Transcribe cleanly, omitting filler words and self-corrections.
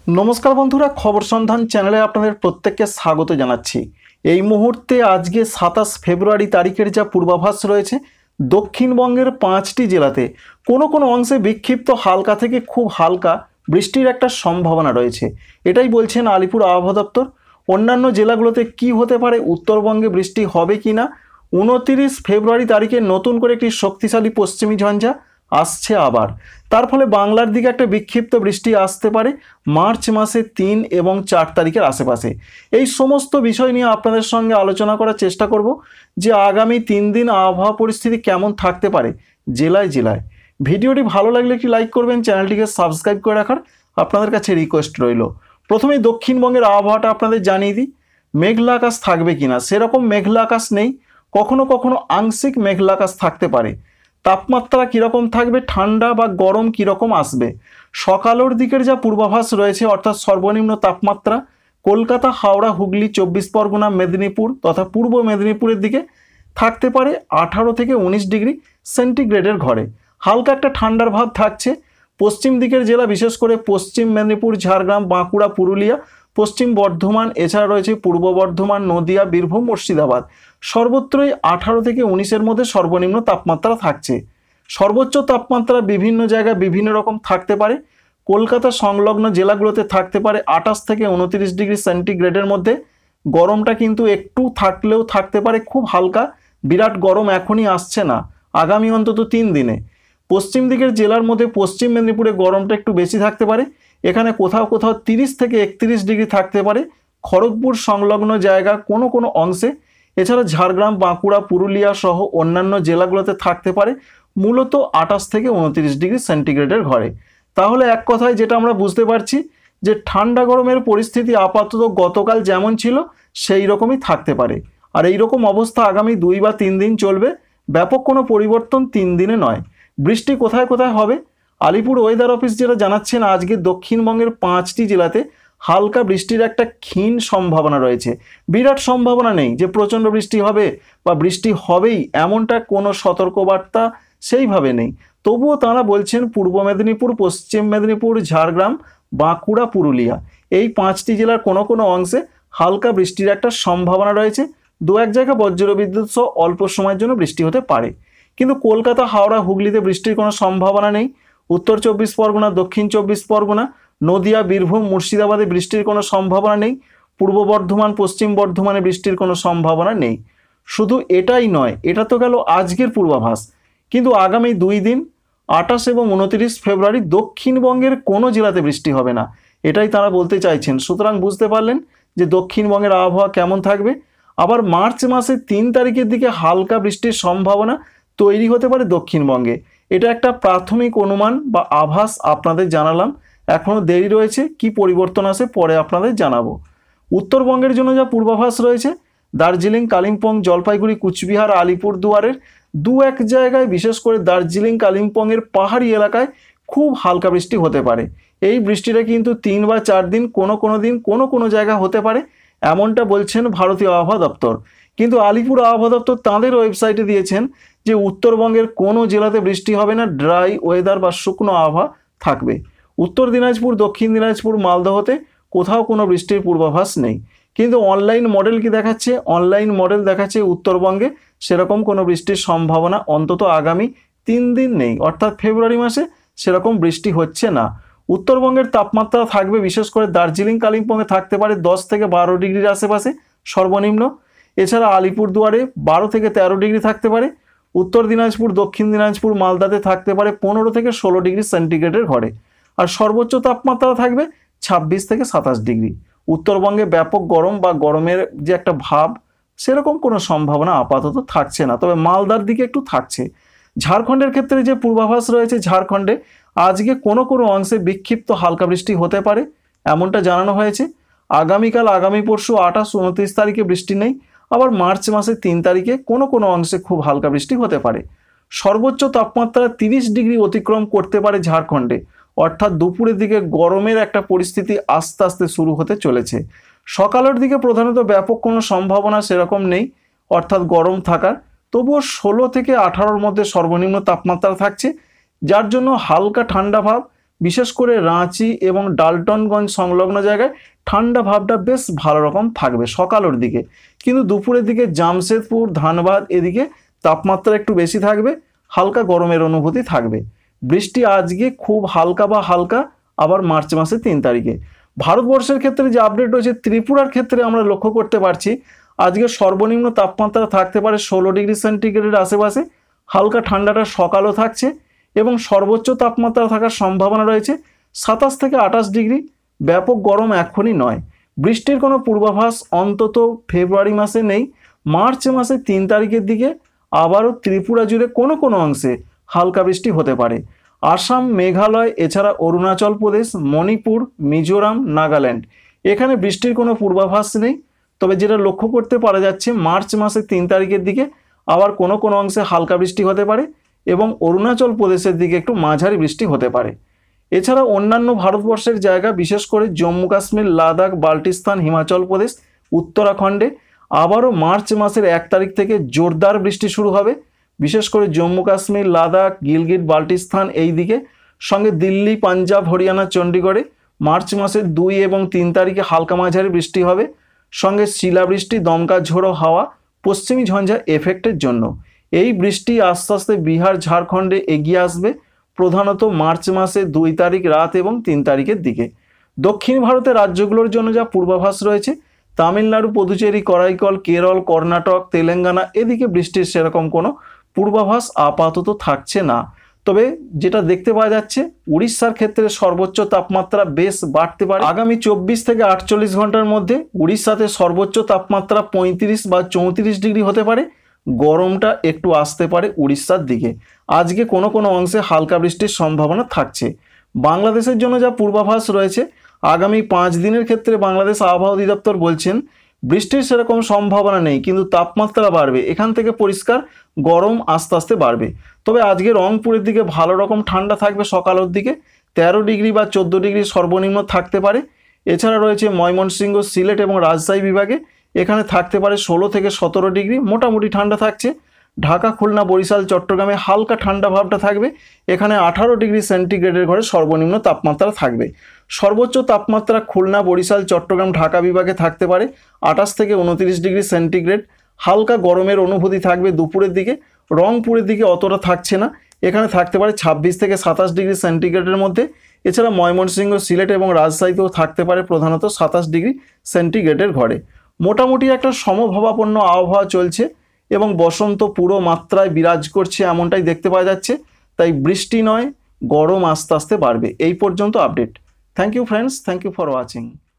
नमस्कार बंधुरा खबर सन्धान चैनेले आपनादेर प्रत्येकके स्वागत जानाच्छि। এই মুহূর্তে আজকে 27 ফেব্রুয়ারি তারিখের যা পূর্বাভাস রয়েছে দক্ষিণবঙ্গের 5টি জেলাতে কোনো কোনো অংশে বিক্ষিপ্ত হালকা থেকে খুব হালকা বৃষ্টির একটা সম্ভাবনা রয়েছে। এটাই বলছেন আলিপুর আবহাওয়া দপ্তর। অন্যান্য জেলাগুলোতে কি হতে পারে, উত্তরবঙ্গে বৃষ্টি হবে কিনা, 29 ফেব্রুয়ারি তারিখে নতুন করে একটি শক্তিশালী পশ্চিমী ঝঞ্ঝা আসছে আবার, তার ফলে বাংলার দিকে একটা বিক্ষিপ্ত বৃষ্টি আসতে পারে মার্চ মাসে 3 এবং 4 তারিখের আশেপাশে। এই সমস্ত বিষয় নিয়ে আপনাদের সঙ্গে আলোচনা করার চেষ্টা করব যে আগামী 3 দিন আবহাওয়া পরিস্থিতি কেমন থাকতে পারে জেলায় জেলায়। ভিডিওটি ভালো লাগলে একটি লাইক করবেন, চ্যানেলটিকে সাবস্ক্রাইব করে রাখার আপনাদের কাছে রিকোয়েস্ট রইল। প্রথমেই দক্ষিণবঙ্গের আবহাওয়াটা আপনাদের জানিয়ে দিই। মেঘলা আকাশ থাকবে কিনা, সেরকম মেঘলা আকাশ নেই, কখনো কখনো আংশিক মেঘলা আকাশ থাকতে পারে। তাপমাত্রা কীরকম থাকবে, ঠান্ডা বা গরম কীরকম আসবে, সকালের দিকের যা পূর্বাভাস রয়েছে অর্থাৎ সর্বনিম্ন তাপমাত্রা কলকাতা, হাওড়া, হুগলি, 24 পরগনা, মেদিনীপুর তথা পূর্ব মেদিনীপুরের দিকে থাকতে পারে 18 থেকে 19 ডিগ্রি সেন্টিগ্রেডের ঘরে। হালকা একটা ঠান্ডার ভাব থাকছে। পশ্চিম দিকের জেলা বিশেষ করে পশ্চিম মেদিনীপুর, ঝাড়গ্রাম, বাঁকুড়া, পুরুলিয়া, পশ্চিম বর্ধমান, এছাড়া রয়েছে পূর্ব বর্ধমান, নদিয়া, বীরভূম, মুর্শিদাবাদ, সর্বত্রই 18 থেকে 19-এর মধ্যে সর্বনিম্ন তাপমাত্রা থাকছে। সর্বোচ্চ তাপমাত্রা বিভিন্ন জায়গায় বিভিন্ন রকম থাকতে পারে। কলকাতা সংলগ্ন জেলাগুলোতে থাকতে পারে 28 থেকে 29 ডিগ্রি সেন্টিগ্রেডের মধ্যে। গরমটা কিন্তু একটু থাকলেও থাকতে পারে খুব হালকা, বিরাট গরম এখনই আসছে না, আগামী অন্তত 3 দিনে। পশ্চিম দিকের জেলার মধ্যে পশ্চিম মেদিনীপুরে গরমটা একটু বেশি থাকতে পারে, এখানে কোথাও কোথাও 30 থেকে 31 ডিগ্রি থাকতে পারে খড়গপুর সংলগ্ন জায়গা কোনো কোনো অংশে। এছাড়া ঝাড়গ্রাম, বাঁকুড়া, পুরুলিয়া সহ অন্যান্য জেলাগুলোতে থাকতে পারে মূলত 28 থেকে 29 ডিগ্রি সেন্টিগ্রেডের ঘরে। তাহলে এক কথায় যেটা আমরা বুঝতে পারছি যে ঠান্ডা গরমের পরিস্থিতি আপাতত গতকাল যেমন ছিল সেই রকমই থাকতে পারে। আর এই রকম অবস্থা আগামী 2 বা 3 দিন চলবে, ব্যাপক কোনো পরিবর্তন 3 দিনে নয়। বৃষ্টি কোথায় কোথায় হবে, আলিপুর ওয়েদার অফিস যেটা জানাচ্ছেন আজকে দক্ষিণবঙ্গের 5টি জেলাতে হালকা বৃষ্টির একটা ক্ষীণ সম্ভাবনা রয়েছে। বিরাট সম্ভাবনা নেই যে প্রচণ্ড বৃষ্টি হবে বা বৃষ্টি হবেই, এমনটা কোনো সতর্কবার্তা সেইভাবে নেই। তবুও তারা বলছেন পূর্ব মেদিনীপুর, পশ্চিম মেদিনীপুর, ঝাড়গ্রাম, বাঁকুড়া, পুরুলিয়া এই 5টি জেলার কোনো কোনো অংশে হালকা বৃষ্টির একটা সম্ভাবনা রয়েছে। 2-1 জায়গা বজ্রবিদ্যুৎ সহ অল্প সময়ের জন্য বৃষ্টি হতে পারে। কিন্তু কলকাতা, হাওড়া, হুগলিতে বৃষ্টির কোনো সম্ভাবনা নেই। উত্তর 24 পরগনা, দক্ষিণ 24 পরগনা, নদিয়া, বীরভূম, মুর্শিদাবাদে বৃষ্টির কোনো সম্ভাবনা নেই। পূর্ব বর্ধমান, পশ্চিম বর্ধমানে বৃষ্টির কোনো সম্ভাবনা নেই। শুধু এটাই নয়, এটা তো গেল আজকের পূর্বাভাস, কিন্তু আগামী 2 দিন 28 এবং 29 ফেব্রুয়ারি দক্ষিণবঙ্গের কোনো জেলাতে বৃষ্টি হবে না, এটাই তারা বলতে চাইছেন। সুতরাং বুঝতে পারলেন যে দক্ষিণবঙ্গের আবহাওয়া কেমন থাকবে। আবার মার্চ মাসে 3 তারিখের দিকে হালকা বৃষ্টির সম্ভাবনা তৈরি হতে পারে দক্ষিণবঙ্গে। এটা একটা প্রাথমিক অনুমান বা আভাস আপনাদের জানালাম, এখনও দেরি রয়েছে, কি পরিবর্তন আসে পরে আপনাদের জানাবো। উত্তরবঙ্গের জন্য যা পূর্বাভাস রয়েছে দার্জিলিং, কালিম্পং, জলপাইগুড়ি, কুচবিহার, আলিপুরদুয়ারের 2-1 জায়গায় বিশেষ করে দার্জিলিং, কালিম্পংয়ের পাহাড়ি এলাকায় খুব হালকা বৃষ্টি হতে পারে। এই বৃষ্টিটা কিন্তু 3 বা 4 দিন কোনো কোনো দিন কোনো কোনো জায়গা হতে পারে, এমনটা বলছেন ভারতীয় আবহাওয়া দপ্তর। কিন্তু আলিপুর আবহাওয়া দপ্তর তাঁদের ওয়েবসাইটে দিয়েছেন যে উত্তরবঙ্গের কোনো জেলাতে বৃষ্টি হবে না, ড্রাই ওয়েদার বা শুকনো আবহাওয়া থাকবে। উত্তর দিনাজপুর, দক্ষিণ দিনাজপুর, মালদহতে কোথাও কোনো বৃষ্টির পূর্বাভাস নেই। কিন্তু অনলাইন মডেল কি দেখাচ্ছে, অনলাইন মডেল দেখাচ্ছে উত্তরবঙ্গে সেরকম কোনো বৃষ্টির সম্ভাবনা অন্তত আগামী 3 দিন নেই, অর্থাৎ ফেব্রুয়ারি মাসে সেরকম বৃষ্টি হচ্ছে না। উত্তরবঙ্গের তাপমাত্রা থাকবে বিশেষ করে দার্জিলিং, কালিম্পংয়ে থাকতে পারে 10 থেকে 12 ডিগ্রির আশেপাশে সর্বনিম্ন। এছাড়া আলিপুরদুয়ারে 12 থেকে 13 ডিগ্রি থাকতে পারে। উত্তর দিনাজপুর, দক্ষিণ দিনাজপুর, মালদাতে থাকতে পারে 15 থেকে 16 ডিগ্রি সেন্টিগ্রেডের ঘরে। আর সর্বোচ্চ তাপমাত্রা থাকবে 26 থেকে 27 ডিগ্রি। উত্তরবঙ্গে ব্যাপক গরম বা গরমের যে একটা ভাব সেরকম কোনো সম্ভাবনা আপাতত থাকছে না, তবে মালদার দিকে একটু থাকছে। ঝাড়খণ্ডের ক্ষেত্রে যে পূর্বাভাস রয়েছে ঝাড়খণ্ডে আজকে কোনো কোনো অংশে বিক্ষিপ্ত হালকা বৃষ্টি হতে পারে এমনটা জানানো হয়েছে। আগামীকাল, আগামী পরশু 28, 29 তারিখে বৃষ্টি নেই। আবার মার্চ মাসে 3 তারিখে কোনো কোনো অংশে খুব হালকা বৃষ্টি হতে পারে। সর্বোচ্চ তাপমাত্রা 30 ডিগ্রি অতিক্রম করতে পারে ঝাড়খণ্ডে, অর্থাৎ দুপুরের দিকে গরমের একটা পরিস্থিতি আস্তে আস্তে শুরু হতে চলেছে। সকালের দিকে প্রধানত ব্যাপক কোনো সম্ভাবনা সেরকম নেই অর্থাৎ গরম থাকার, তবুও 16 থেকে 18-র মধ্যে সর্বনিম্ন তাপমাত্রা থাকছে, যার জন্য হালকা ঠান্ডা ভাব বিশেষ করে রাঁচি এবং ডালটনগঞ্জ সংলগ্ন জায়গায় ঠান্ডা ভাবটা বেশ ভালো রকম থাকবে সকালের দিকে, কিন্তু দুপুরের দিকে জামশেদপুর ধানবাদ এদিকে তাপমাত্রা একটু বেশি থাকবে, হালকা গরমের অনুভূতি থাকবে। বৃষ্টি আজকে খুব হালকা বা হালকা, আবার মার্চ মাসের 3 তারিখে। ভারতবর্ষের ক্ষেত্রে যে আপডেট রয়েছে, ত্রিপুরার ক্ষেত্রে আমরা লক্ষ্য করতে পারছি আজকে সর্বনিম্ন তাপমাত্রা থাকতে পারে 16 ডিগ্রি সেন্টিগ্রেডের আশেপাশে, হালকা ঠান্ডাটা সকালও থাকছে এবং সর্বোচ্চ তাপমাত্রা থাকার সম্ভাবনা রয়েছে 27 থেকে 28 ডিগ্রি। ব্যাপক গরম এখনই নয়। বৃষ্টির কোনো পূর্বাভাস অন্তত ফেব্রুয়ারি মাসে নেই। মার্চ মাসে 3 তারিখের দিকে আবারও ত্রিপুরা জুড়ে কোনো কোনো অংশে হালকা বৃষ্টি হতে পারে। আসাম, মেঘালয় এছাড়া অরুণাচল প্রদেশ, মণিপুর, মিজোরাম, নাগাল্যান্ড এখানে বৃষ্টির কোনো পূর্বাভাস নেই। তবে যেটা লক্ষ্য করতে পারা যাচ্ছে মার্চ মাসে 3 তারিখের দিকে আবার কোনো কোনো অংশে হালকা বৃষ্টি হতে পারে এবং অরুণাচল প্রদেশের দিকে একটু মাঝারি বৃষ্টি হতে পারে। এছাড়া অন্যান্য ভারতবর্ষের জায়গা বিশেষ করে জম্মু কাশ্মীর, লাদাখ, বাল্টিস্তান, হিমাচল প্রদেশ, উত্তরাখণ্ডে আবারও মার্চ মাসের 1 তারিখ থেকে জোরদার বৃষ্টি শুরু হবে। বিশেষ করে জম্মু কাশ্মীর, লাদাখ, গিলগিট বাল্টিস্তান এই দিকে, সঙ্গে দিল্লি, পাঞ্জাব, হরিয়ানা, চণ্ডীগড়ে মার্চ মাসের 2 এবং 3 তারিখে হালকা মাঝারি বৃষ্টি হবে, সঙ্গে শিলাবৃষ্টি, দমকা ঝোড়ো হাওয়া, পশ্চিমী ঝঞ্ঝা এফেক্টের জন্য। এই বৃষ্টি আস্তে আস্তে বিহার, ঝাড়খণ্ডে এগিয়ে আসবে প্রধানত মার্চ মাসে 2 তারিখ রাত এবং 3 তারিখের দিকে। দক্ষিণ ভারতের রাজ্যগুলোর জন্য যা পূর্বাভাস রয়েছে, তামিলনাড়ু, পুদুচেরি, করাইকল, কেরল, কর্ণাটক, তেলেঙ্গানা এদিকে বৃষ্টির সেরকম কোনো পূর্বাভাস আপাতত থাকছে না। তবে যেটা দেখতে পাওয়া যাচ্ছে উড়িষ্যার ক্ষেত্রে সর্বোচ্চ তাপমাত্রা বেশ বাড়তে পারে। আগামী 24 থেকে 48 ঘন্টার মধ্যে উড়িষ্যাতে সর্বোচ্চ তাপমাত্রা 35 বা 34 ডিগ্রি হতে পারে। গরমটা একটু আসতে পারে উড়িষ্যার দিকে। আজকে কোনো কোনো অংশে হালকা বৃষ্টির সম্ভাবনা থাকছে। বাংলাদেশের জন্য যা পূর্বাভাস রয়েছে, আগামী 5 দিনের ক্ষেত্রে বাংলাদেশ আবহাওয়া অধিদপ্তর বলছেন বৃষ্টির সেরকম সম্ভাবনা নেই, কিন্তু তাপমাত্রা বাড়বে। এখান থেকে পরিষ্কার গরম আস্তে আস্তে বাড়বে। তবে আজকে রংপুরের দিকে ভালো রকম ঠান্ডা থাকবে, সকালের দিকে 13 ডিগ্রি বা 14 ডিগ্রি সর্বনিম্ন থাকতে পারে। এছাড়া রয়েছে ময়মনসিংহ, সিলেট এবং রাজশাহী বিভাগে, এখানে থাকতে পারে 16 থেকে 17 ডিগ্রি, মোটামুটি ঠান্ডা থাকছে। ঢাকা, খুলনা, বরিশাল, চট্টগ্রামে হালকা ঠান্ডা ভাবটা থাকবে, এখানে 18 ডিগ্রি সেন্টিগ্রেডের ঘরে সর্বনিম্ন তাপমাত্রা থাকবে। সর্বোচ্চ তাপমাত্রা খুলনা, বরিশাল, চট্টগ্রাম, ঢাকা বিভাগে থাকতে পারে 28 থেকে 29 ডিগ্রি সেন্টিগ্রেড। হালকা গরমের অনুভূতি থাকবে দুপুরের দিকে। রংপুরের দিকে অতটা থাকছে না, এখানে থাকতে পারে 26 থেকে 27 ডিগ্রি সেন্টিগ্রেডের মধ্যে। এছাড়া ময়মনসিংহ, সিলেট এবং রাজশাহীতেও থাকতে পারে প্রধানত 27 ডিগ্রি সেন্টিগ্রেডের ঘরে। মোটামুটি একটা সমভাবাপন্ন আবহাওয়া চলছে এবং বসন্ত পুরো মাত্রায় বিরাজ করছে এমনটাই দেখতে পাওয়া যাচ্ছে। তাই বৃষ্টি নয়, গরম আস্তে আস্তে বাড়বে। এই পর্যন্ত update. Thank you friends, thank you for watching.